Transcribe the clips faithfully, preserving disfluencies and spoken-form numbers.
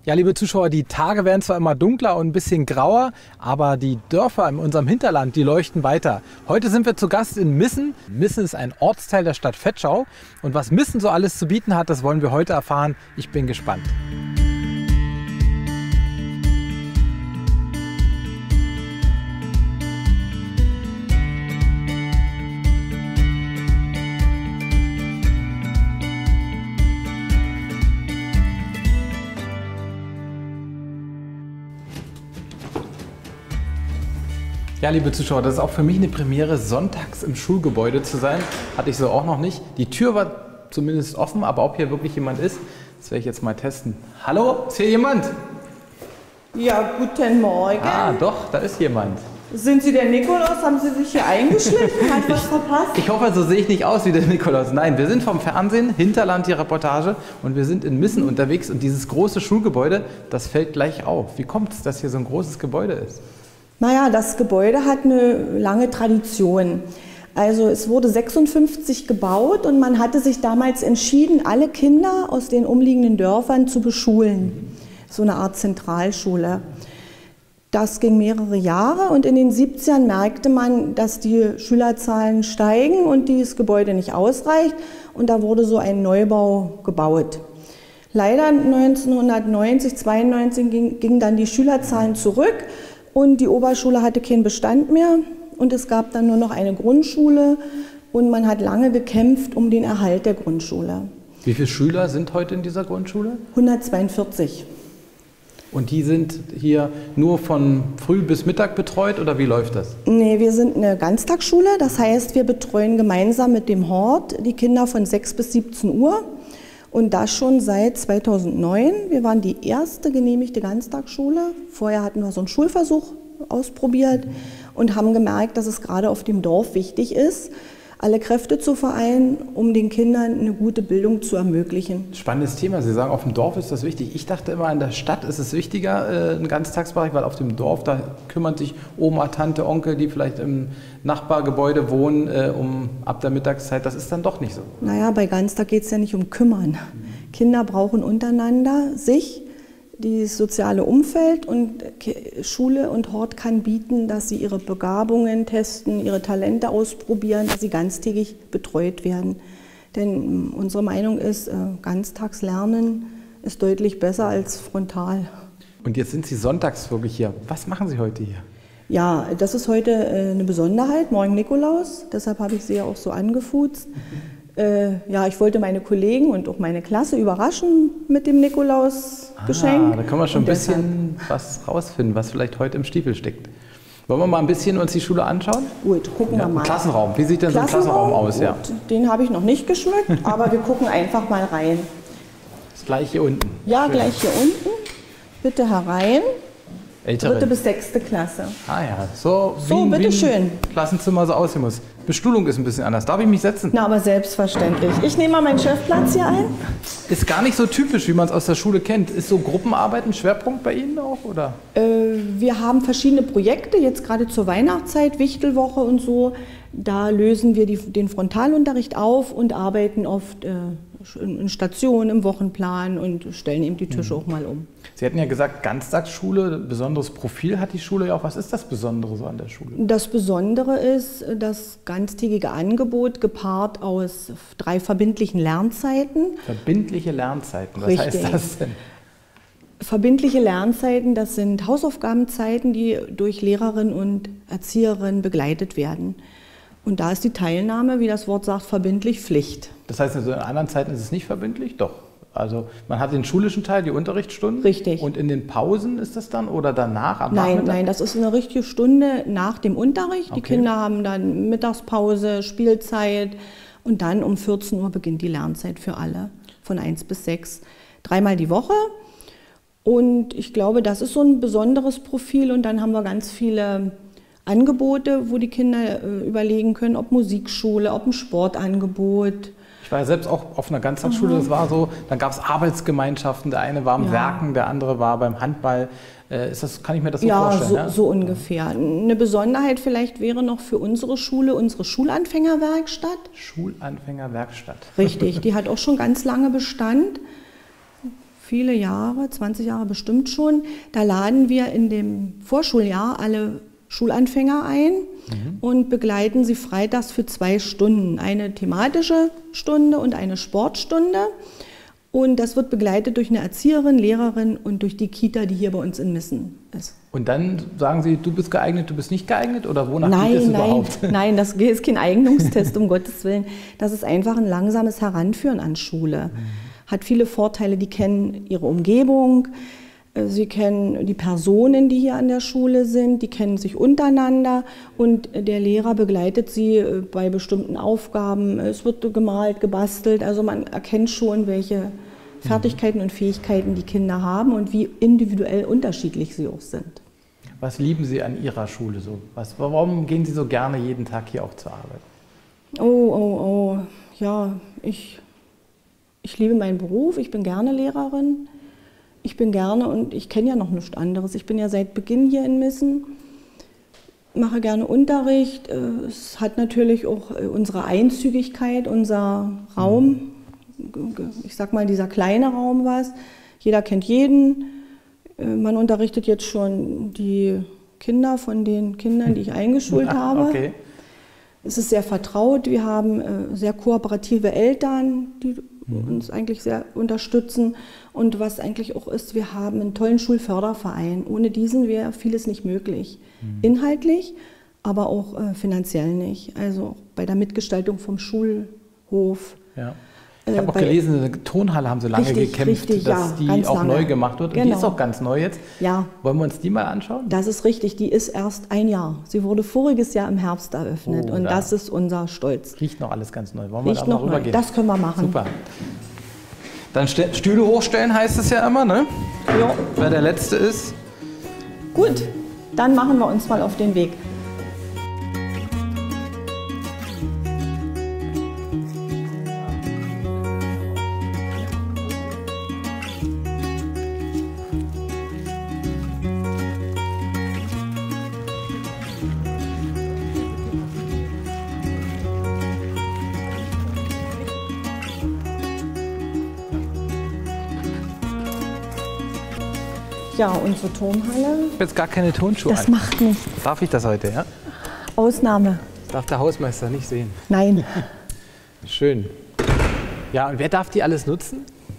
Ja, liebe Zuschauer, die Tage werden zwar immer dunkler und ein bisschen grauer, aber die Dörfer in unserem Hinterland, die leuchten weiter. Heute sind wir zu Gast in Missen. Missen ist ein Ortsteil der Stadt Vetschau. Und was Missen so alles zu bieten hat, das wollen wir heute erfahren. Ich bin gespannt. Ja, liebe Zuschauer, das ist auch für mich eine Premiere, sonntags im Schulgebäude zu sein. Hatte ich so auch noch nicht. Die Tür war zumindest offen, aber ob hier wirklich jemand ist, das werde ich jetzt mal testen. Hallo, ist hier jemand? Ja, guten Morgen. Ah, doch, da ist jemand. Sind Sie der Nikolaus? Haben Sie sich hier eingeschlichen? Hat was verpasst? Ich hoffe, so sehe ich nicht aus wie der Nikolaus. Nein, wir sind vom Fernsehen, Hinterland, die Reportage, und wir sind in Missen unterwegs. Und dieses große Schulgebäude, das fällt gleich auf. Wie kommt es, dass hier so ein großes Gebäude ist? Naja, das Gebäude hat eine lange Tradition. Also es wurde sechsundfünfzig gebaut und man hatte sich damals entschieden, alle Kinder aus den umliegenden Dörfern zu beschulen. So eine Art Zentralschule. Das ging mehrere Jahre und in den siebzigern merkte man, dass die Schülerzahlen steigen und dieses Gebäude nicht ausreicht. Und da wurde so ein Neubau gebaut. Leider neunzehnhundertneunzig, zweiundneunzig ging, gingen dann die Schülerzahlen zurück. Und die Oberschule hatte keinen Bestand mehr und es gab dann nur noch eine Grundschule und man hat lange gekämpft um den Erhalt der Grundschule. Wie viele Schüler sind heute in dieser Grundschule? hundertzweiundvierzig. Und die sind hier nur von früh bis Mittag betreut oder wie läuft das? Nee, wir sind eine Ganztagsschule, das heißt, wir betreuen gemeinsam mit dem Hort die Kinder von sechs bis siebzehn Uhr. Und das schon seit zweitausendneun. Wir waren die erste genehmigte Ganztagsschule. Vorher hatten wir so einen Schulversuch ausprobiert und haben gemerkt, dass es gerade auf dem Dorf wichtig ist, alle Kräfte zu vereinen, um den Kindern eine gute Bildung zu ermöglichen. Spannendes Thema. Sie sagen, auf dem Dorf ist das wichtig. Ich dachte immer, in der Stadt ist es wichtiger, ein Ganztagsbereich, weil auf dem Dorf, da kümmern sich Oma, Tante, Onkel, die vielleicht im Nachbargebäude wohnen, um ab der Mittagszeit. Das ist dann doch nicht so. Naja, bei Ganztag geht es ja nicht um Kümmern. Mhm. Kinder brauchen untereinander sich, dieses soziale Umfeld, und Schule und Hort kann bieten, dass sie ihre Begabungen testen, ihre Talente ausprobieren, dass sie ganztägig betreut werden. Denn unsere Meinung ist, Ganztagslernen ist deutlich besser als frontal. Und jetzt sind Sie sonntags wirklich hier. Was machen Sie heute hier? Ja, das ist heute eine Besonderheit, morgen Nikolaus, deshalb habe ich Sie ja auch so angefuzt. Mhm. Äh, ja, ich wollte meine Kollegen und auch meine Klasse überraschen mit dem Nikolaus-Geschenk. Ah, da können wir schon ein bisschen was rausfinden, was vielleicht heute im Stiefel steckt. Wollen wir mal ein bisschen uns die Schule anschauen? Gut, gucken ja, wir mal. Klassenraum, wie sieht denn so ein Klassenraum aus? Ja. Den habe ich noch nicht geschmückt, aber wir gucken einfach mal rein. Das gleich hier unten. Ja, Schön. Gleich hier unten. Bitte herein. Ältere. Dritte bis sechste Klasse. Ah ja, so, so wie, bitte wie ein schön. Klassenzimmer so aussehen muss. Bestuhlung ist ein bisschen anders. Darf ich mich setzen? Na, aber selbstverständlich. Ich nehme mal meinen Chefplatz hier ein. Ist gar nicht so typisch, wie man es aus der Schule kennt. Ist so Gruppenarbeit ein Schwerpunkt bei Ihnen auch, oder? Äh, wir haben verschiedene Projekte, jetzt gerade zur Weihnachtszeit, Wichtelwoche und so. Da lösen wir die, den Frontalunterricht auf und arbeiten oft äh, in Stationen, im Wochenplan und stellen eben die Tische mhm. auch mal um. Sie hatten ja gesagt, Ganztagsschule, besonderes Profil hat die Schule ja auch. Was ist das Besondere so an der Schule? Das Besondere ist das ganztägige Angebot gepaart aus drei verbindlichen Lernzeiten. Verbindliche Lernzeiten, was Richtig. heißt das denn? Verbindliche Lernzeiten, das sind Hausaufgabenzeiten, die durch Lehrerinnen und Erzieherinnen begleitet werden. Und da ist die Teilnahme, wie das Wort sagt, verbindlich Pflicht. Das heißt, also in anderen Zeiten ist es nicht verbindlich? Doch. Also man hat den schulischen Teil, die Unterrichtsstunden. Richtig. Und in den Pausen ist das dann oder danach am Nein, Nachmittag? nein, das ist eine richtige Stunde nach dem Unterricht. Die Okay. Kinder haben dann Mittagspause, Spielzeit und dann um vierzehn Uhr beginnt die Lernzeit für alle, von eins bis sechs. Dreimal die Woche. Und ich glaube, das ist so ein besonderes Profil. Und dann haben wir ganz viele Angebote, wo die Kinder äh, überlegen können, ob Musikschule, ob ein Sportangebot. Ich war ja selbst auch auf einer Ganztagsschule, das war so, dann gab es Arbeitsgemeinschaften, der eine war am Ja. Werken, der andere war beim Handball. Äh, ist das, kann ich mir das so ja, vorstellen? So, ja, so ungefähr. Eine Besonderheit vielleicht wäre noch für unsere Schule unsere Schulanfängerwerkstatt. Schulanfängerwerkstatt. Richtig, die hat auch schon ganz lange Bestand. viele Jahre, zwanzig Jahre bestimmt schon. Da laden wir in dem Vorschuljahr alle Schulanfänger ein mhm. und begleiten sie freitags für zwei Stunden. Eine thematische Stunde und eine Sportstunde. Und das wird begleitet durch eine Erzieherin, Lehrerin und durch die Kita, die hier bei uns in Missen ist. Und dann sagen Sie, du bist geeignet, du bist nicht geeignet? Oder wonach geht es überhaupt? Nein, das ist kein Eignungstest, um Gottes Willen. Das ist einfach ein langsames Heranführen an Schule. Mhm. Hat viele Vorteile, die kennen ihre Umgebung, sie kennen die Personen, die hier an der Schule sind, die kennen sich untereinander und der Lehrer begleitet sie bei bestimmten Aufgaben. Es wird gemalt, gebastelt, also man erkennt schon, welche Fertigkeiten und Fähigkeiten die Kinder haben und wie individuell unterschiedlich sie auch sind. Was lieben Sie an Ihrer Schule so? Was, warum gehen Sie so gerne jeden Tag hier auch zur Arbeit? Oh, oh, oh, ja, ich, ich liebe meinen Beruf, ich bin gerne Lehrerin. Ich bin gerne und ich kenne ja noch nichts anderes. Ich bin ja seit Beginn hier in Missen, mache gerne Unterricht. Es hat natürlich auch unsere Einzügigkeit, unser Raum, ich sag mal dieser kleine Raum was. Jeder kennt jeden. Man unterrichtet jetzt schon die Kinder von den Kindern, die ich eingeschult habe. Okay. Es ist sehr vertraut. Wir haben sehr kooperative Eltern, die uns eigentlich sehr unterstützen. Und was eigentlich auch ist, wir haben einen tollen Schulförderverein. Ohne diesen wäre vieles nicht möglich. Mhm. Inhaltlich, aber auch äh, finanziell nicht. Also bei der Mitgestaltung vom Schulhof. Ja. Ich habe auch gelesen, eine Tonhalle haben sie lange richtig, gekämpft, richtig, dass ja, die auch lange. neu gemacht wird. Und genau. die ist auch ganz neu jetzt. Ja. Wollen wir uns die mal anschauen? Das ist richtig, die ist erst ein Jahr. Sie wurde voriges Jahr im Herbst eröffnet oh, und da. das ist unser Stolz. Riecht noch alles ganz neu. Wollen wir Riecht da mal noch rübergehen? neu. Das können wir machen. Super. Dann Stühle hochstellen heißt es ja immer, ne? Ja. Wer der Letzte ist. Gut, dann machen wir uns mal auf den Weg. Ja, unsere Turnhalle. Ich habe jetzt gar keine Turnschuhe Das an. macht nichts. Darf ich das heute, ja? Ausnahme. Darf der Hausmeister nicht sehen. Nein. Schön. Ja, und wer darf die alles nutzen?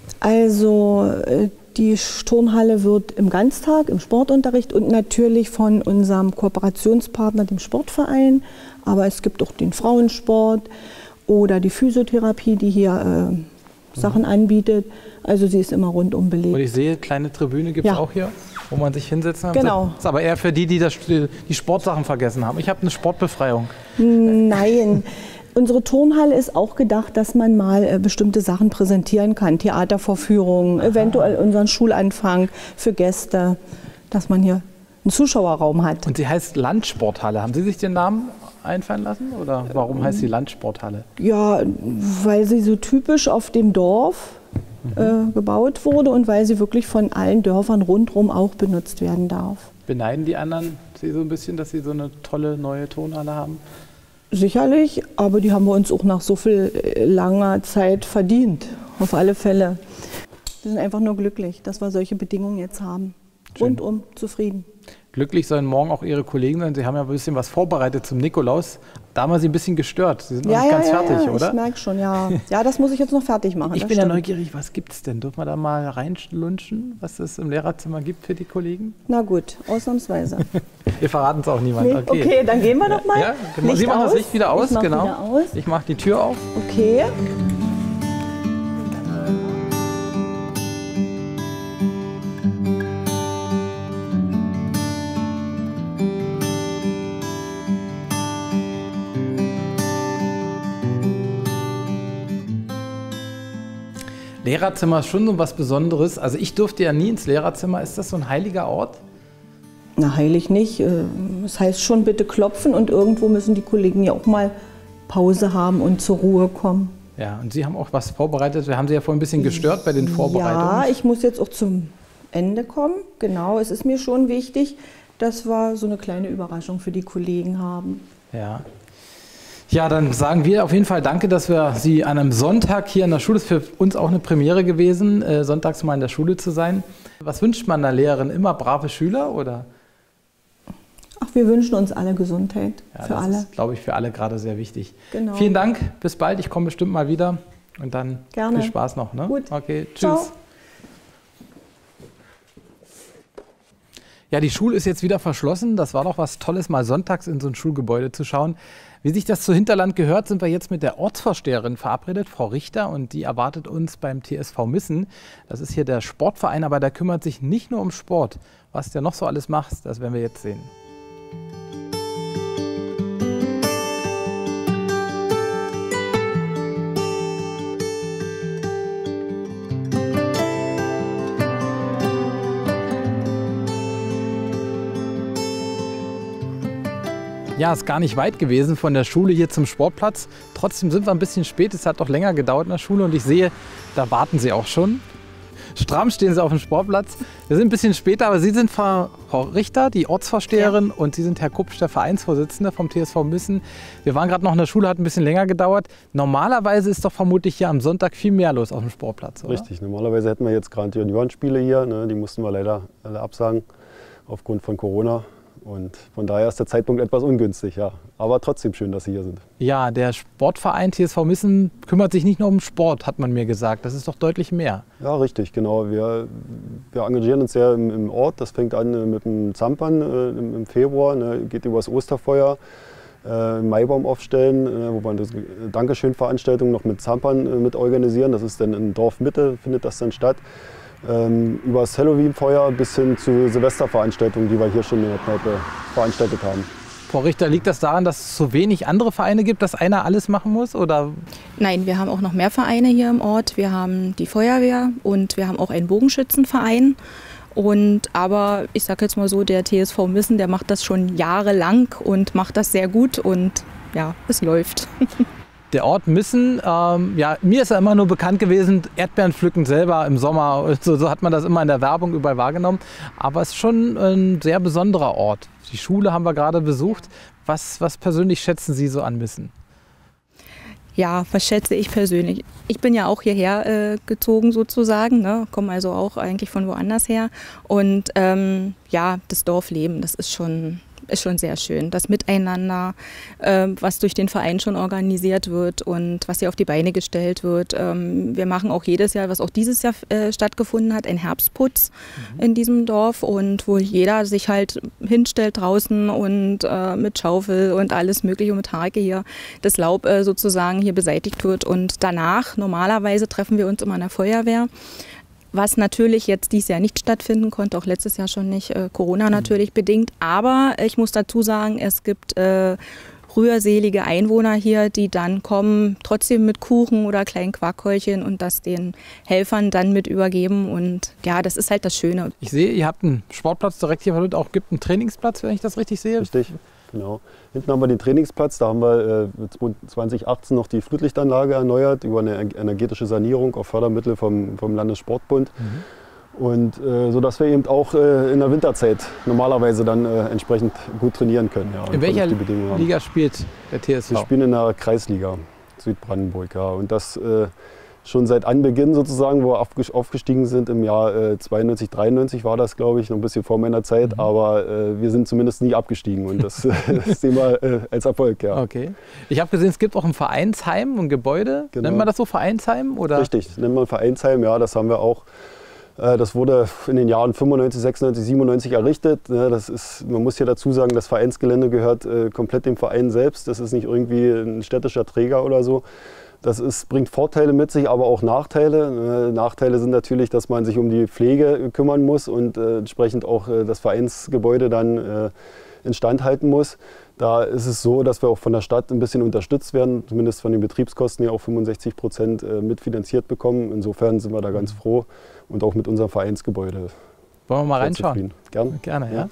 Also äh, die Turnhalle wird im Ganztag, im Sportunterricht und natürlich von unserem Kooperationspartner, dem Sportverein. Aber es gibt auch den Frauensport oder die Physiotherapie, die hier äh, Sachen mhm. anbietet. Also sie ist immer rundum belegt. Und ich sehe, kleine Tribüne gibt es Ja. auch hier, wo man sich hinsetzen kann. Genau. Das ist aber eher für die, die das, die Sportsachen vergessen haben. Ich habe eine Sportbefreiung. Nein, unsere Turnhalle ist auch gedacht, dass man mal äh, bestimmte Sachen präsentieren kann. Theatervorführungen, Aha. eventuell unseren Schulanfang für Gäste, dass man hier einen Zuschauerraum hat. Und sie heißt Landsporthalle. Haben Sie sich den Namen einfallen lassen? Oder warum heißt sie Landsporthalle? Ja, weil sie so typisch auf dem Dorf äh, gebaut wurde und weil sie wirklich von allen Dörfern rundherum auch benutzt werden darf. Beneiden die anderen Sie so ein bisschen, dass Sie so eine tolle neue Turnhalle haben? Sicherlich, aber die haben wir uns auch nach so viel äh, langer Zeit verdient, auf alle Fälle. Wir sind einfach nur glücklich, dass wir solche Bedingungen jetzt haben. Schön. Rundum zufrieden. Glücklich sollen morgen auch Ihre Kollegen sein. Sie haben ja ein bisschen was vorbereitet zum Nikolaus. Da haben wir Sie ein bisschen gestört. Sie sind noch Ja, nicht ja, ganz ja, fertig, ja, oder? ich merke schon, ja. Ja, das muss ich jetzt noch fertig machen. Ich das bin ja stimmt. neugierig, was gibt es denn? Dürfen wir da mal reinlunchen, was es im Lehrerzimmer gibt für die Kollegen? Na gut, ausnahmsweise. Wir verraten es auch niemandem. Nee, okay. okay, dann gehen wir doch mal. Ja, genau. Licht Sie machen aus. das Licht wieder aus, ich mach genau. Wieder aus. Ich mache die Tür auf. Okay. Lehrerzimmer ist schon so was Besonderes. Also ich durfte ja nie ins Lehrerzimmer. Ist das so ein heiliger Ort? Na, heilig nicht. Es heißt schon, bitte klopfen und irgendwo müssen die Kollegen ja auch mal Pause haben und zur Ruhe kommen. Ja, und Sie haben auch was vorbereitet. Wir haben Sie ja vorhin ein bisschen gestört bei den Vorbereitungen. Ja, ich muss jetzt auch zum Ende kommen. Genau, es ist mir schon wichtig, dass wir so eine kleine Überraschung für die Kollegen haben. Ja. Ja, dann sagen wir auf jeden Fall danke, dass wir Sie an einem Sonntag hier in der Schule, das ist für uns auch eine Premiere gewesen, äh, sonntags mal in der Schule zu sein. Was wünscht man einer Lehrerin? Immer brave Schüler oder? Ach, wir wünschen uns alle Gesundheit, Ja, für das alle. ist, glaube ich, für alle gerade sehr wichtig. Genau. Vielen Dank, bis bald, ich komme bestimmt mal wieder und dann Gerne. viel Spaß noch. Ne? Gut. Okay, tschüss. Ciao. Ja, die Schule ist jetzt wieder verschlossen. Das war doch was Tolles, mal sonntags in so ein Schulgebäude zu schauen. Wie sich das zu Hinterland gehört, sind wir jetzt mit der Ortsvorsteherin verabredet, Frau Richter, und die erwartet uns beim T S V Missen. Das ist hier der Sportverein, aber der kümmert sich nicht nur um Sport. Was der noch so alles macht, das werden wir jetzt sehen. Ja, ist gar nicht weit gewesen von der Schule hier zum Sportplatz. Trotzdem sind wir ein bisschen spät. Es hat doch länger gedauert in der Schule und ich sehe, da warten Sie auch schon. Stramm stehen Sie auf dem Sportplatz. Wir sind ein bisschen später, aber Sie sind Frau Richter, die Ortsvorsteherin, ja. Und Sie sind Herr Kupsch, der Vereinsvorsitzende vom T S V Missen. Wir waren gerade noch in der Schule, hat ein bisschen länger gedauert. Normalerweise ist doch vermutlich hier am Sonntag viel mehr los auf dem Sportplatz, oder? Richtig, normalerweise hätten wir jetzt gerade die Juniorenspiele hier. Ne? Die mussten wir leider alle absagen aufgrund von Corona. Und von daher ist der Zeitpunkt etwas ungünstig, ja. Aber trotzdem schön, dass Sie hier sind. Ja, der Sportverein T S V Missen kümmert sich nicht nur um Sport, hat man mir gesagt. Das ist doch deutlich mehr. Ja, richtig, genau. Wir, wir engagieren uns sehr im, im Ort. Das fängt an mit dem Zampern äh, im, im Februar, ne, geht über das Osterfeuer, äh, Maibaum aufstellen, äh, wo wir das Dankeschön-Veranstaltung noch mit Zampern äh, mit organisieren. Das ist dann in Dorfmitte, findet das dann statt. Ähm, über das Halloween-Feuer bis hin zu Silvesterveranstaltungen, die wir hier schon in der Kneipe veranstaltet haben. Frau Richter, liegt das daran, dass es so wenig andere Vereine gibt, dass einer alles machen muss? Oder? Nein, wir haben auch noch mehr Vereine hier im Ort. Wir haben die Feuerwehr und wir haben auch einen Bogenschützenverein. Und, aber ich sage jetzt mal so, der T S V Missen, der macht das schon jahrelang und macht das sehr gut und ja, es läuft. Der Ort Missen, ähm, ja, mir ist ja immer nur bekannt gewesen, Erdbeeren pflücken selber im Sommer, so, so hat man das immer in der Werbung überall wahrgenommen. Aber es ist schon ein sehr besonderer Ort. Die Schule haben wir gerade besucht. Was, was persönlich schätzen Sie so an Missen? Ja, was schätze ich persönlich? Ich bin ja auch hierher äh, gezogen sozusagen, ne? Komme also auch eigentlich von woanders her. Und ähm, ja, das Dorfleben, das ist schon... ist schon sehr schön. Das Miteinander, äh, was durch den Verein schon organisiert wird und was hier auf die Beine gestellt wird. Ähm, wir machen auch jedes Jahr, was auch dieses Jahr äh, stattgefunden hat, einen Herbstputz mhm. in diesem Dorf und wo jeder sich halt hinstellt draußen und äh, mit Schaufel und alles mögliche und mit Harke hier das Laub äh, sozusagen hier beseitigt wird. Und danach, normalerweise treffen wir uns immer in der Feuerwehr. Was natürlich jetzt dieses Jahr nicht stattfinden konnte, auch letztes Jahr schon nicht, äh, Corona natürlich mhm. bedingt. Aber ich muss dazu sagen, es gibt äh, rührselige Einwohner hier, die dann kommen, trotzdem mit Kuchen oder kleinen Quarkhäulchen und das den Helfern dann mit übergeben. Und ja, das ist halt das Schöne. Ich sehe, ihr habt einen Sportplatz direkt hier, weil es auch gibt einen Trainingsplatz, wenn ich das richtig sehe. Richtig. Genau. Hinten haben wir den Trainingsplatz, da haben wir äh, zwanzig achtzehn noch die Flutlichtanlage erneuert über eine energetische Sanierung auf Fördermittel vom, vom Landessportbund. Mhm. Und äh, so dass wir eben auch äh, in der Winterzeit normalerweise dann äh, entsprechend gut trainieren können. Ja, in welcher Liga spielt der T S V? Wir spielen in der Kreisliga Südbrandenburg, ja. Und das äh, schon seit Anbeginn sozusagen, wo wir aufgestiegen sind, im Jahr äh, zweiundneunzig, dreiundneunzig war das, glaube ich, noch ein bisschen vor meiner Zeit, mhm. aber äh, wir sind zumindest nie abgestiegen und das, das sehen wir äh, als Erfolg, ja. Okay. Ich habe gesehen, es gibt auch ein Vereinsheim, ein Gebäude. Genau. Nennt man das so Vereinsheim? Oder? Richtig, nennt man Vereinsheim, ja, das haben wir auch. Äh, das wurde in den Jahren fünfundneunzig, sechsundneunzig, siebenundneunzig errichtet. Ja, das ist, man muss hier dazu sagen, das Vereinsgelände gehört äh, komplett dem Verein selbst. Das ist nicht irgendwie ein städtischer Träger oder so. Das ist, bringt Vorteile mit sich, aber auch Nachteile. Äh, Nachteile sind natürlich, dass man sich um die Pflege kümmern muss und äh, entsprechend auch äh, das Vereinsgebäude dann äh, instand halten muss. Da ist es so, dass wir auch von der Stadt ein bisschen unterstützt werden, zumindest von den Betriebskosten ja auch fünfundsechzig Prozent äh, mitfinanziert bekommen. Insofern sind wir da ganz froh und auch mit unserem Vereinsgebäude. Wollen wir mal reinschauen? Gerne. Gerne, ja. ja.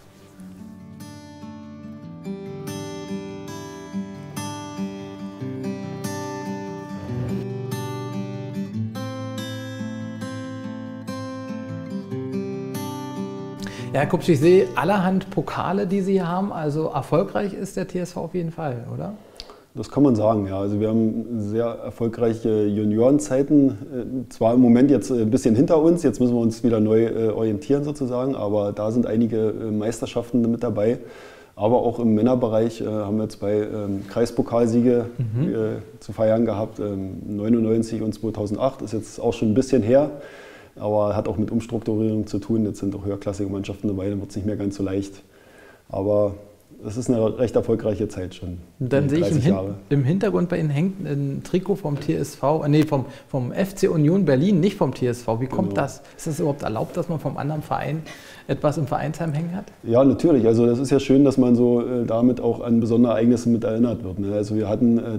Ja, Herr Kupsch, ich sehe allerhand Pokale, die Sie hier haben. Also erfolgreich ist der T S V auf jeden Fall, oder? Das kann man sagen, ja. Also wir haben sehr erfolgreiche Juniorenzeiten, zwar im Moment jetzt ein bisschen hinter uns, jetzt müssen wir uns wieder neu orientieren sozusagen, aber da sind einige Meisterschaften mit dabei. Aber auch im Männerbereich haben wir zwei ähm, Kreispokalsiege mhm. äh, zu feiern gehabt, ähm, neunundneunzig und zweitausendacht, ist jetzt auch schon ein bisschen her, aber hat auch mit Umstrukturierung zu tun. Jetzt sind auch höherklassige Mannschaften dabei, dann wird es nicht mehr ganz so leicht. Aber es ist eine recht erfolgreiche Zeit schon. Dann sehe ich im, Hin im Hintergrund bei Ihnen hängt ein Trikot vom T S V, äh, nee, vom, vom F C Union Berlin, nicht vom T S V. Wie kommt genau. das? Ist das überhaupt erlaubt, dass man vom anderen Verein etwas im Vereinsheim hängen hat? Ja, natürlich. Also das ist ja schön, dass man so äh, damit auch an besondere Ereignisse mit erinnert wird. Ne? Also wir hatten äh,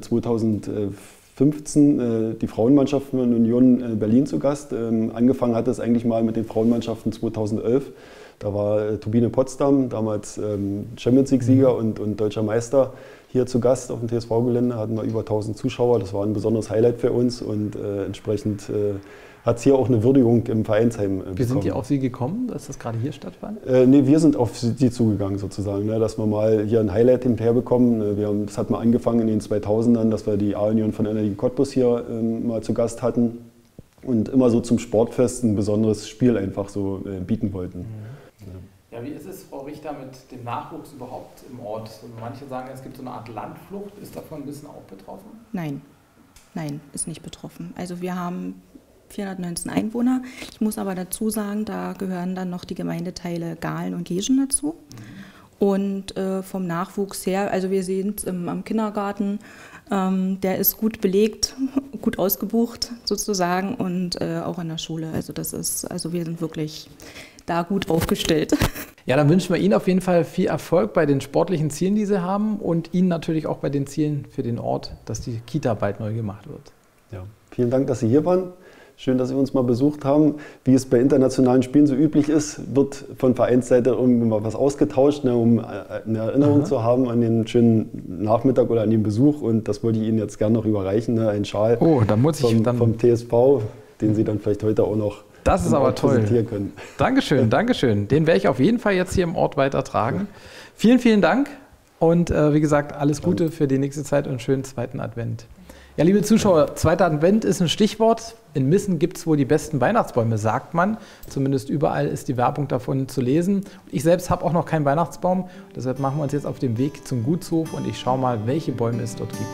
zweitausendfünfzehn äh, die Frauenmannschaften von Union äh, Berlin zu Gast. Ähm, angefangen hat es eigentlich mal mit den Frauenmannschaften zweitausendelf. Da war äh, Turbine Potsdam, damals ähm, Champions League-Sieger mhm. und, und deutscher Meister, hier zu Gast auf dem T S V-Gelände. Hatten wir über tausend Zuschauer. Das war ein besonderes Highlight für uns und äh, entsprechend äh, hat es hier auch eine Würdigung im Vereinsheim äh, bekommen. Wie sind die auf Sie gekommen, dass das gerade hier stattfand? Äh, nee, wir sind auf Sie zugegangen sozusagen, ne, dass wir mal hier ein Highlight hinterher bekommen. Wir haben, das hat mal angefangen in den zweitausendern, dass wir die A-Union von Energie Cottbus hier ähm, mal zu Gast hatten und immer so zum Sportfest ein besonderes Spiel einfach so äh, bieten wollten. Mhm. Ja, wie ist es, Frau Richter, mit dem Nachwuchs überhaupt im Ort? Manche sagen, es gibt so eine Art Landflucht. Ist davon ein bisschen auch betroffen? Nein, nein, ist nicht betroffen. Also wir haben vierhundertneunzehn Einwohner. Ich muss aber dazu sagen, da gehören dann noch die Gemeindeteile Gahlen und Geschen dazu. Mhm. Und äh, vom Nachwuchs her, also wir sehen es ähm, am Kindergarten, ähm, der ist gut belegt, gut ausgebucht sozusagen und äh, auch an der Schule. Also das ist, also wir sind wirklich da gut aufgestellt. Ja, dann wünschen wir Ihnen auf jeden Fall viel Erfolg bei den sportlichen Zielen, die Sie haben und Ihnen natürlich auch bei den Zielen für den Ort, dass die Kita bald neu gemacht wird. Ja, vielen Dank, dass Sie hier waren. Schön, dass Sie uns mal besucht haben. Wie es bei internationalen Spielen so üblich ist, wird von Vereinsseite irgendwie mal was ausgetauscht, ne, um eine Erinnerung Aha. zu haben an den schönen Nachmittag oder an den Besuch. Und das wollte ich Ihnen jetzt gerne noch überreichen, ne, ein Schal oh, da muss ich vom, dann vom T S V, den Sie dann vielleicht heute auch noch Das ist aber toll. Können. Dankeschön, Dankeschön. Den werde ich auf jeden Fall jetzt hier im Ort weitertragen. Ja. Vielen, vielen Dank und äh, wie gesagt, alles Gute für die nächste Zeit und schönen zweiten Advent. Ja, liebe Zuschauer, zweiter Advent ist ein Stichwort. In Missen gibt es wohl die besten Weihnachtsbäume, sagt man. Zumindest überall ist die Werbung davon zu lesen. Ich selbst habe auch noch keinen Weihnachtsbaum. Deshalb machen wir uns jetzt auf den Weg zum Gutshof und ich schaue mal, welche Bäume es dort gibt.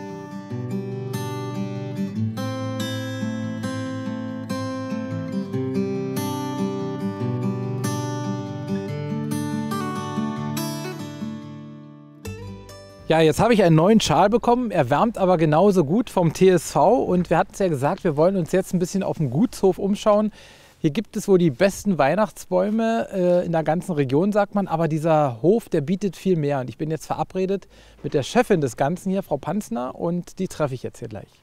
Ja, jetzt habe ich einen neuen Schal bekommen, er wärmt aber genauso gut vom T S V und wir hatten es ja gesagt, wir wollen uns jetzt ein bisschen auf dem Gutshof umschauen. Hier gibt es wohl die besten Weihnachtsbäume äh, in der ganzen Region, sagt man, aber dieser Hof, der bietet viel mehr und ich bin jetzt verabredet mit der Chefin des Ganzen hier, Frau Panzner, und die treffe ich jetzt hier gleich.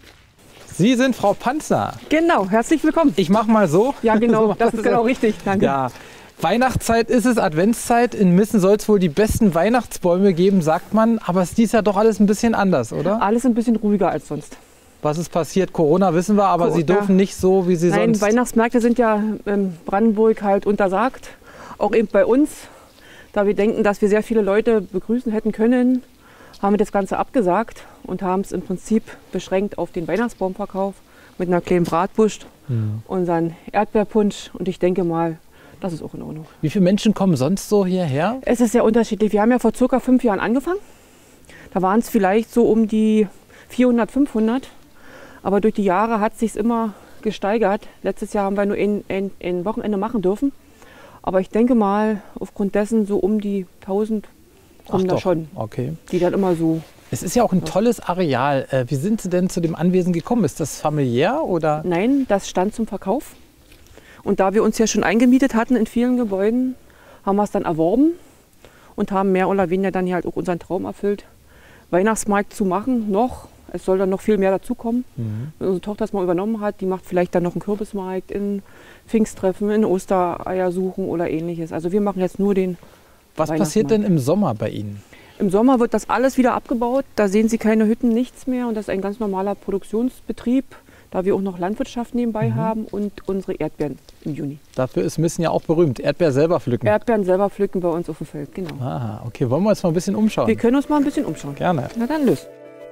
Sie sind Frau Panzner. Genau, herzlich willkommen. Ich mache mal so. Ja, genau, so, das ist genau richtig, danke. Ja. Weihnachtszeit ist es, Adventszeit. In Missen soll es wohl die besten Weihnachtsbäume geben, sagt man. Aber es ist dies Jahr doch alles ein bisschen anders, oder? Alles ein bisschen ruhiger als sonst. Was ist passiert? Corona wissen wir, aber Co Sie dürfen ja. nicht so, wie Sie Nein, sonst... Nein, Weihnachtsmärkte sind ja in Brandenburg halt untersagt. Auch eben bei uns. Da wir denken, dass wir sehr viele Leute begrüßen hätten können, haben wir das Ganze abgesagt und haben es im Prinzip beschränkt auf den Weihnachtsbaumverkauf mit einer kleinen Bratwurst, mhm. unseren Erdbeerpunsch und ich denke mal, das ist auch in Ordnung. Wie viele Menschen kommen sonst so hierher? Es ist sehr unterschiedlich. Wir haben ja vor circa fünf Jahren angefangen. Da waren es vielleicht so um die vierhundert, fünfhundert. Aber durch die Jahre hat es sich immer gesteigert. Letztes Jahr haben wir nur ein, ein, ein Wochenende machen dürfen. Aber ich denke mal, aufgrund dessen so um die tausend kommen da schon. Okay. Die dann immer so... Es ist ja auch ein tolles Areal. Wie sind Sie denn zu dem Anwesen gekommen? Ist das familiär oder? Nein, das stand zum Verkauf. Und da wir uns ja schon eingemietet hatten in vielen Gebäuden, haben wir es dann erworben und haben mehr oder weniger dann hier halt auch unseren Traum erfüllt, Weihnachtsmarkt zu machen noch. Es soll dann noch viel mehr dazukommen. Mhm. Wenn unsere Tochter das mal übernommen hat, die macht vielleicht dann noch einen Kürbismarkt in Pfingsttreffen, in Ostereier suchen oder ähnliches. Also wir machen jetzt nur den Was passiert denn im Sommer bei Ihnen? Im Sommer wird das alles wieder abgebaut. Da sehen Sie keine Hütten, nichts mehr. Und das ist ein ganz normaler Produktionsbetrieb, da wir auch noch Landwirtschaft nebenbei mhm. haben und unsere Erdbeeren im Juni. Dafür ist Missen ja auch berühmt. Erdbeer selber pflücken. Erdbeeren selber pflücken bei uns auf dem Feld, genau. Ah, okay. Wollen wir uns mal ein bisschen umschauen? Wir können uns mal ein bisschen umschauen. Gerne. Na dann los.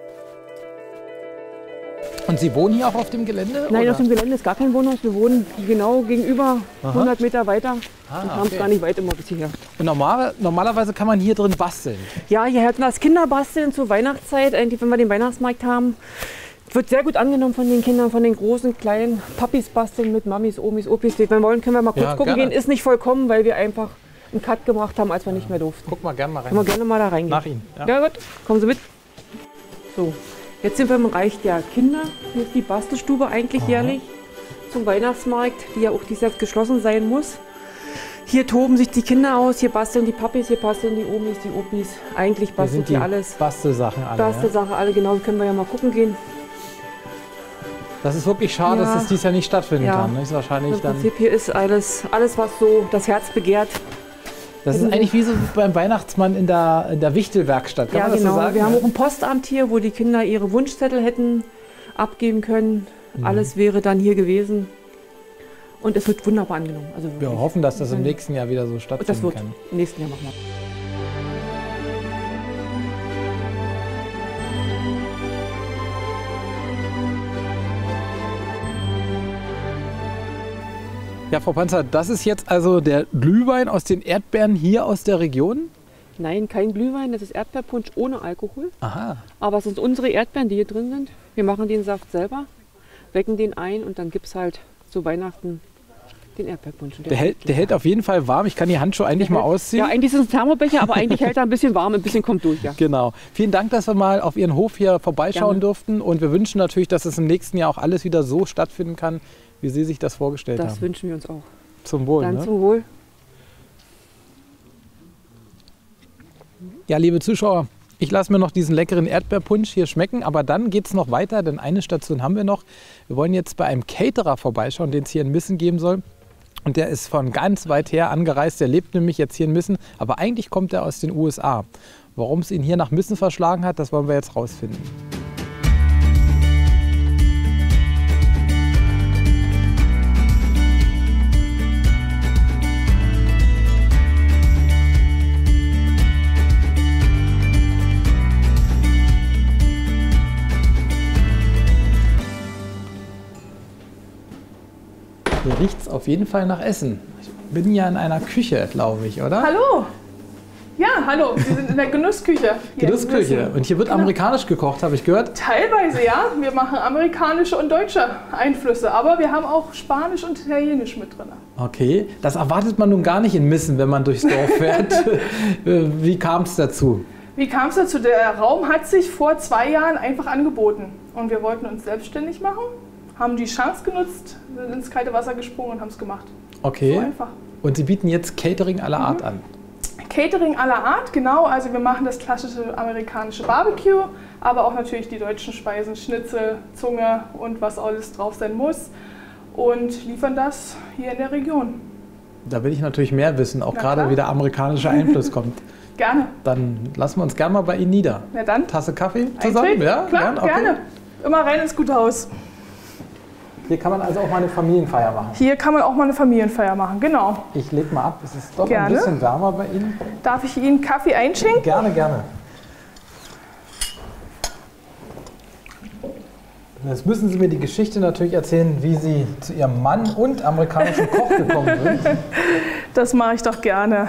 Und Sie wohnen hier auch auf dem Gelände? Nein, oder? auf dem Gelände ist gar kein Wohnhaus. Wir wohnen genau gegenüber, Aha. hundert Meter weiter Ah, und haben es okay. gar nicht weit immer bis hierher. Und normal, normalerweise kann man hier drin basteln. Ja, hier hatten wir das Kinderbasteln zur Weihnachtszeit, eigentlich, wenn wir den Weihnachtsmarkt haben. Wird sehr gut angenommen von den Kindern, von den großen, kleinen Papis basteln mit Mamis, Omis, Opis. Wenn wir wollen, können wir mal kurz Ja, gucken gerne. gehen. Ist nicht vollkommen, weil wir einfach einen Cut gemacht haben, als wir nicht mehr durften. Guck mal gerne mal rein. Können wir gerne mal da reingehen. Nach Ihnen. Ja. Ja gut, kommen Sie mit. So, jetzt sind wir im Bereich der Kinder. Hier ist die Bastelstube eigentlich jährlich zum Weihnachtsmarkt, die ja auch dieses Jahr geschlossen sein muss. Hier toben sich die Kinder aus, hier basteln die Papis, hier basteln die Omis, die Opis. Eigentlich Hier bastelt sind die hier alles. Bastelsachen alle. Ja? Bastelsache alle, genau, können wir ja mal gucken gehen. Das ist wirklich schade, Ja. dass es dieses Jahr nicht stattfinden Ja. kann. Das ist wahrscheinlich Im dann. Prinzip hier ist alles, alles, was so das Herz begehrt. Das ist eigentlich wie so beim Weihnachtsmann in der, in der Wichtelwerkstatt. Kann Ja, man das genau. so sagen? Wir haben Ja. auch ein Postamt hier, wo die Kinder ihre Wunschzettel hätten abgeben können. Mhm. Alles wäre dann hier gewesen. Und es wird wunderbar angenommen. Also Wir wirklich. hoffen, dass das im nächsten Jahr wieder so Und stattfinden das wird kann. im nächsten Jahr machen wir. Ja, Frau Panzer, das ist jetzt also der Glühwein aus den Erdbeeren hier aus der Region? Nein, kein Glühwein, das ist Erdbeerpunsch ohne Alkohol. Aha. Aber es sind unsere Erdbeeren, die hier drin sind. Wir machen den Saft selber, wecken den ein und dann gibt es halt zu Weihnachten den Erdbeerpunsch. Und Der hält, der hält auf jeden Fall warm. Ich kann die Handschuhe eigentlich mal ausziehen. Ja, eigentlich ist es ein Thermobecher, aber eigentlich hält er ein bisschen warm, ein bisschen kommt durch, ja. Genau. Vielen Dank, dass wir mal auf Ihren Hof hier vorbeischauen Gerne. durften. Und wir wünschen natürlich, dass es im nächsten Jahr auch alles wieder so stattfinden kann, wie Sie sich das vorgestellt Das haben. wünschen wir uns auch. Zum Wohl. Dann Ne? zum Wohl. Ja, liebe Zuschauer, ich lasse mir noch diesen leckeren Erdbeerpunsch hier schmecken, aber dann geht es noch weiter, denn eine Station haben wir noch. Wir wollen jetzt bei einem Caterer vorbeischauen, den es hier in Missen geben soll. Und der ist von ganz weit her angereist, der lebt nämlich jetzt hier in Missen, aber eigentlich kommt er aus den U S A. Warum es ihn hier nach Missen verschlagen hat, das wollen wir jetzt rausfinden. Hier riecht es auf jeden Fall nach Essen. Ich bin ja in einer Küche, glaube ich, oder? Hallo! Ja, hallo, wir sind in der Genussküche. hier in Genussküche. Missen. Und hier wird Genau. amerikanisch gekocht, habe ich gehört. Teilweise ja, wir machen amerikanische und deutsche Einflüsse, aber wir haben auch Spanisch und Italienisch mit drin. Okay, das erwartet man nun gar nicht in Missen, wenn man durchs Dorf fährt. Wie kam es dazu? Wie kam es dazu? Der Raum hat sich vor zwei Jahren einfach angeboten und wir wollten uns selbstständig machen, haben die Chance genutzt, sind ins kalte Wasser gesprungen und haben es gemacht. Okay. So einfach. Und Sie bieten jetzt Catering aller Art an. Catering aller Art, genau. Also wir machen das klassische amerikanische Barbecue, aber auch natürlich die deutschen Speisen, Schnitzel, Zunge und was alles drauf sein muss. Und liefern das hier in der Region. Da will ich natürlich mehr wissen, auch Na gerade klar. wie der amerikanische Einfluss kommt. Gerne. Dann lassen wir uns gerne mal bei Ihnen nieder. Na dann. Tasse Kaffee zusammen? Eintreten? Ja, Klar, gern? Okay. gerne. Immer rein ins gute Haus. Hier kann man also auch mal eine Familienfeier machen. Hier kann man auch mal eine Familienfeier machen, genau. Ich leg mal ab, es ist doch Gerne. ein bisschen wärmer bei Ihnen. Darf ich Ihnen Kaffee einschenken? Gerne, gerne. Jetzt müssen Sie mir die Geschichte natürlich erzählen, wie Sie zu Ihrem Mann und amerikanischen Koch gekommen sind. Das mache ich doch gerne.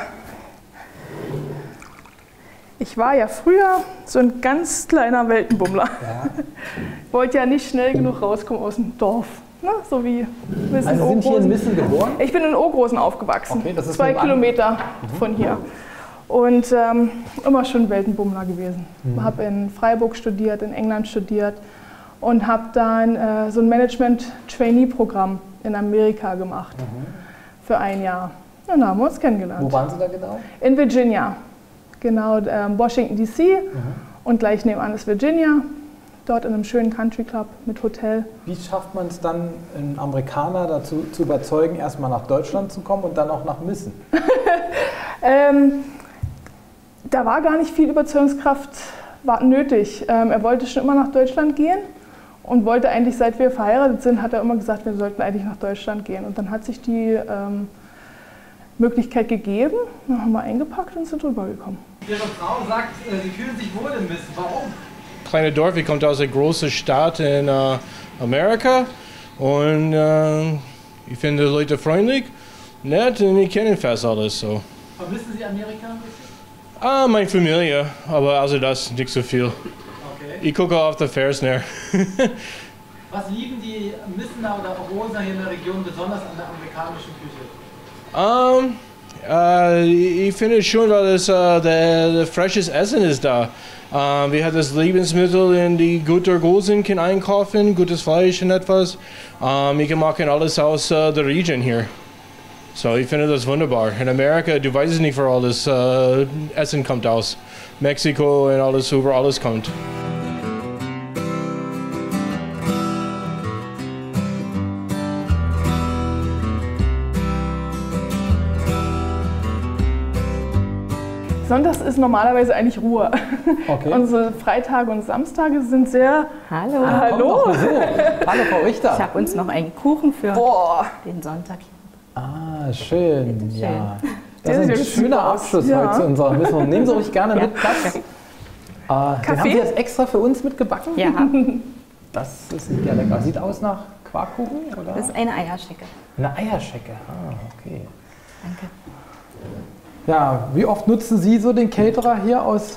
Ich war ja früher so ein ganz kleiner Weltenbummler. Ja. Wollte ja nicht schnell genug rauskommen aus dem Dorf. Ne? So wie Missen, Also sind hier in Ogrosen. Missen geboren? Ich bin in Ogrosen aufgewachsen, Okay, das ist zwei nebenan. Kilometer von hier. Und ähm, immer schon Weltenbummler gewesen. Mhm. Habe in Freiburg studiert, in England studiert und habe dann äh, so ein Management-Trainee-Programm in Amerika gemacht für ein Jahr. Und da haben wir uns kennengelernt. Mhm. Wo waren Sie da genau? In Virginia, genau, ähm, Washington D C und gleich nebenan ist Virginia. Dort in einem schönen Country Club mit Hotel. Wie schafft man es dann, einen Amerikaner dazu zu überzeugen, erstmal nach Deutschland zu kommen und dann auch nach Missen? Ähm, da war gar nicht viel Überzeugungskraft war nötig. Ähm, er wollte schon immer nach Deutschland gehen und wollte eigentlich, seit wir verheiratet sind, hat er immer gesagt, wir sollten eigentlich nach Deutschland gehen. Und dann hat sich die ähm, Möglichkeit gegeben, dann haben wir eingepackt und sind rübergekommen. Ihre Frau sagt, sie fühlen sich wohl in Missen. Warum? kleines Dorf, ich komme aus einer großen Stadt in uh, Amerika und uh, ich finde die Leute freundlich, nett und ich kenne fast alles. So. Vermissen Sie Amerika ein bisschen? Ah, meine Familie, aber also das nicht so viel. Okay. Ich gucke auf die Fernseher. Was lieben die Missener oder Roser hier in der Region besonders an der amerikanischen Küche? Um, uh, ich finde es schön, weil es uh, der frisches Essen ist da. Uh, wir haben das Lebensmittel, in die gut sind, kann einkaufen, gutes Fleisch und etwas. Um, ich kann machen alles aus uh, der Region hier. So, ich finde das wunderbar. In Amerika, du weißt nicht, wo alles uh, Essen kommt aus. Mexiko und alles, wo alles kommt. Sonntags ist normalerweise eigentlich Ruhe. Okay. Unsere Freitage und Samstage sind sehr... Hallo. Ah, hallo. Hallo, Frau Richter. Ich habe uns noch einen Kuchen für Boah. den Sonntag. Ah, schön. Schön. Ja. Der Das ist sieht ein ja schöner super aus. Abschluss Ja. heute zu unserer Missung. Nehmen Sie ruhig gerne Ja. mit Platz. Äh, den haben Kaffee? Sie jetzt extra für uns mitgebacken? Ja, Das ist ja lecker. Sieht aus nach Quarkkuchen, oder? das ist eine Eierschecke. Eine Eierschecke. Ah, okay. Danke. Ja, wie oft nutzen Sie so den Caterer hier aus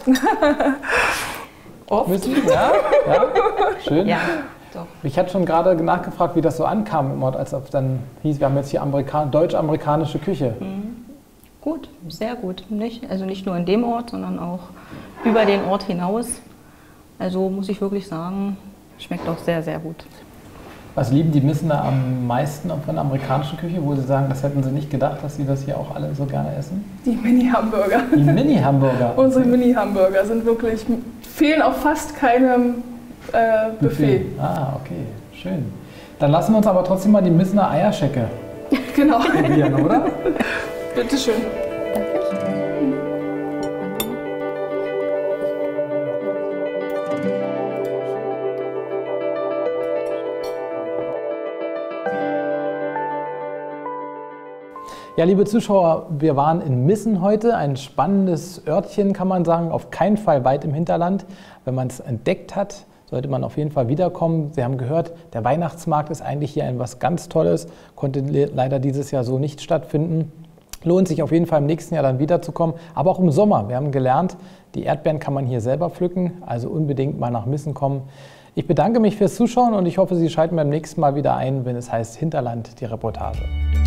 Oft. Müssen? Ja, ja, schön. Ja, doch. Ich hatte schon gerade nachgefragt, wie das so ankam im Ort, als ob dann hieß, wir haben jetzt hier Amerika- deutsch-amerikanische Küche. Gut, sehr gut. Nicht, also nicht nur in dem Ort, sondern auch über den Ort hinaus. Also muss ich wirklich sagen, schmeckt auch sehr, sehr gut. Was lieben die Missener am meisten von der amerikanischen Küche, wo Sie sagen, das hätten Sie nicht gedacht, dass Sie das hier auch alle so gerne essen? Die Mini-Hamburger. Die Mini-Hamburger. Unsere Mini-Hamburger sind wirklich, fehlen auf fast keinem äh, Buffet. Ah, okay, schön. Dann lassen wir uns aber trotzdem mal die Missener Eierschecke Genau. probieren, oder? Bitteschön. Ja, liebe Zuschauer, wir waren in Missen heute, ein spannendes Örtchen, kann man sagen, auf keinen Fall weit im Hinterland. Wenn man es entdeckt hat, sollte man auf jeden Fall wiederkommen. Sie haben gehört, der Weihnachtsmarkt ist eigentlich hier etwas ganz Tolles, konnte leider dieses Jahr so nicht stattfinden. Lohnt sich auf jeden Fall im nächsten Jahr dann wiederzukommen, aber auch im Sommer. Wir haben gelernt, die Erdbeeren kann man hier selber pflücken, also unbedingt mal nach Missen kommen. Ich bedanke mich fürs Zuschauen und ich hoffe, Sie schalten beim nächsten Mal wieder ein, wenn es heißt Hinterland, die Reportage.